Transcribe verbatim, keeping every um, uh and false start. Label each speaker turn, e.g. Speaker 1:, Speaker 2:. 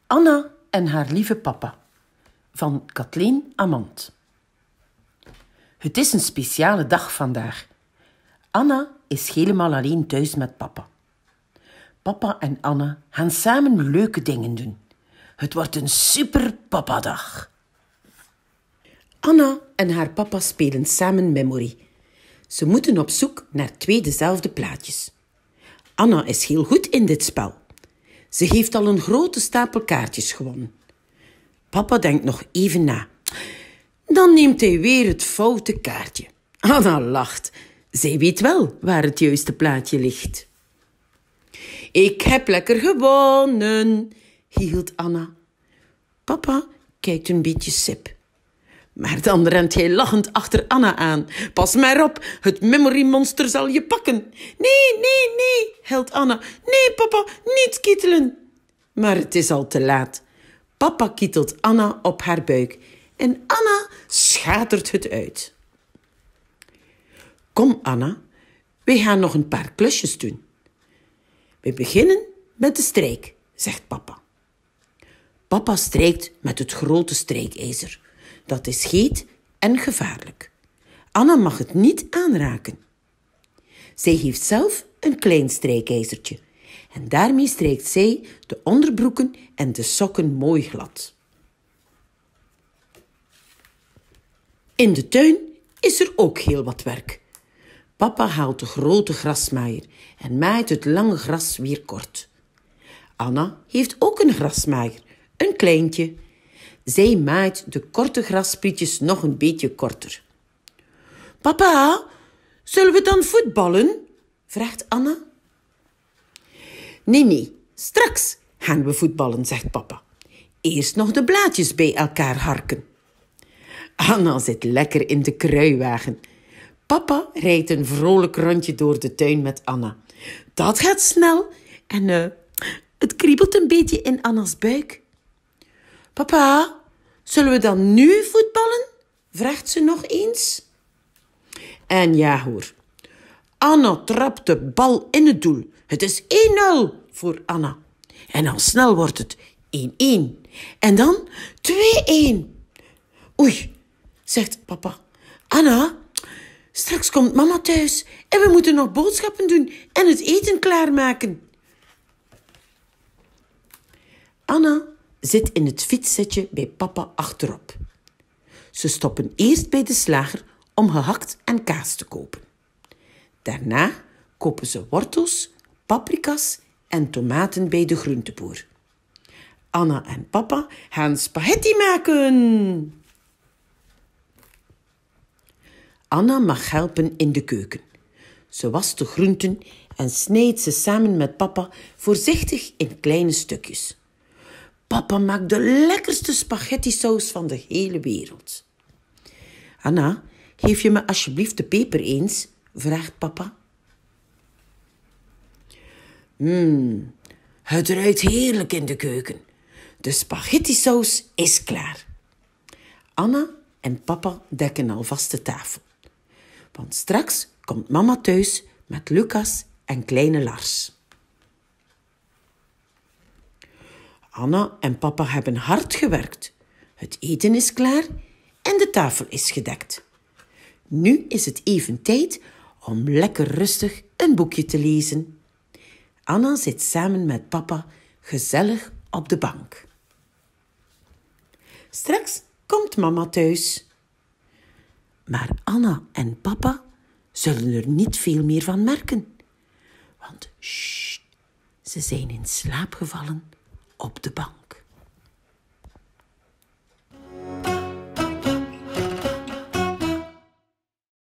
Speaker 1: Anna en haar lieve papa van Kathleen Amand. Het is een speciale dag vandaag. Anna is helemaal alleen thuis met papa. Papa en Anna gaan samen leuke dingen doen. Het wordt een super papadag. Anna en haar papa spelen samen Memory. Ze moeten op zoek naar twee dezelfde plaatjes. Anna is heel goed in dit spel. Ze heeft al een grote stapel kaartjes gewonnen. Papa denkt nog even na. Dan neemt hij weer het foute kaartje. Anna lacht. Zij weet wel waar het juiste plaatje ligt. Ik heb lekker gewonnen, giechelt Anna. Papa kijkt een beetje sip. Maar dan rent hij lachend achter Anna aan. Pas maar op, het memory-monster zal je pakken. Nee, nee, nee, huilt Anna. Nee, papa, niet kietelen. Maar het is al te laat. Papa kietelt Anna op haar buik. En Anna schatert het uit. Kom, Anna, wij gaan nog een paar klusjes doen. We beginnen met de strijk, zegt papa. Papa strijkt met het grote strijkijzer. Dat is heet en gevaarlijk. Anna mag het niet aanraken. Zij heeft zelf een klein strijkijzertje. En daarmee strijkt zij de onderbroeken en de sokken mooi glad. In de tuin is er ook heel wat werk. Papa haalt de grote grasmaaier en maait het lange gras weer kort. Anna heeft ook een grasmaaier, een kleintje. Zij maait de korte grassprietjes nog een beetje korter. Papa, zullen we dan voetballen? Vraagt Anna. Nee, nee, straks gaan we voetballen, zegt papa. Eerst nog de blaadjes bij elkaar harken. Anna zit lekker in de kruiwagen. Papa rijdt een vrolijk rondje door de tuin met Anna. Dat gaat snel en uh, het kriebelt een beetje in Anna's buik. Papa, zullen we dan nu voetballen? Vraagt ze nog eens. En ja hoor, Anna trapt de bal in het doel. Het is één nul voor Anna. En al snel wordt het één-één. En dan twee-één. Oei, zegt papa. Anna, straks komt mama thuis en we moeten nog boodschappen doen en het eten klaarmaken. Anna zit in het fietszetje bij papa achterop. Ze stoppen eerst bij de slager om gehakt en kaas te kopen. Daarna kopen ze wortels, paprika's en tomaten bij de groenteboer. Anna en papa gaan spaghetti maken. Anna mag helpen in de keuken. Ze wast de groenten en snijdt ze samen met papa voorzichtig in kleine stukjes. Papa maakt de lekkerste spaghetti-saus van de hele wereld. Anna, geef je me alsjeblieft de peper eens? Vraagt papa. Mmm, het ruikt heerlijk in de keuken. De spaghetti-saus is klaar. Anna en papa dekken alvast de tafel. Want straks komt mama thuis met Lucas en kleine Lars. Anna en papa hebben hard gewerkt. Het eten is klaar en de tafel is gedekt. Nu is het even tijd om lekker rustig een boekje te lezen. Anna zit samen met papa gezellig op de bank. Straks komt mama thuis. Maar Anna en papa zullen er niet veel meer van merken. Want sst, ze zijn in slaap gevallen op de bank.